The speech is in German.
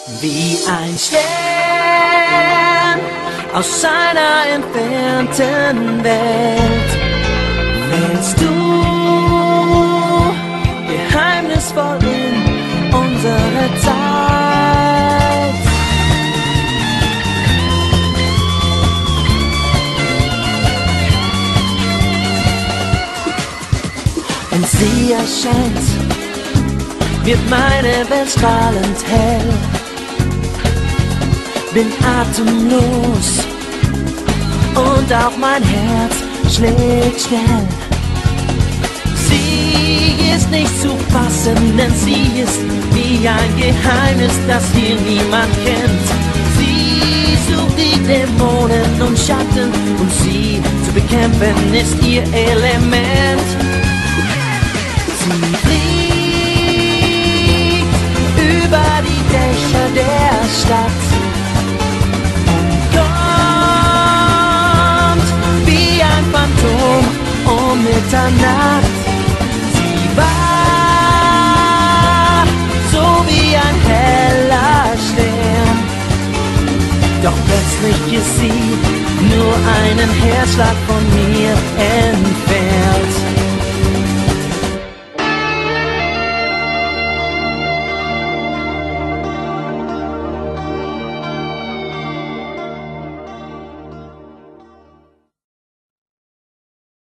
Wie ein Stern aus einer entfernten Welt fällst du geheimnisvoll in unsere Zeit. Wenn sie erscheint, wird meine Welt strahlend hell. Bin atemlos und auch mein Herz schlägt schnell. Sie ist nicht zu fassen, denn sie ist wie ein Geheimnis, das hier niemand kennt. Sie sucht die Dämonen und Schatten und sie zu bekämpfen ist ihr Element. Sie fliegt über die Dächer der Stadt und kommt wie ein Phantom um Mitternacht. Sie war so wie ein heller Stern, doch plötzlich ist sie nur einen Herzschlag von mir entfernt.